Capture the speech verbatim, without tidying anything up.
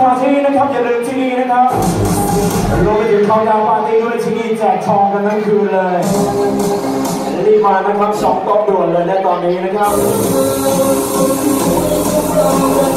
ปาร์ตี้นะครับอย่าลืมที่นี่นะครับรวมไปถึงเขาดาวปาร์ตี้ด้วยที่นี่แจกทองกันทั้งคืนเลยรีบมานะครับสองโต๊ะด่วนเลยในตอนนี้นะครับ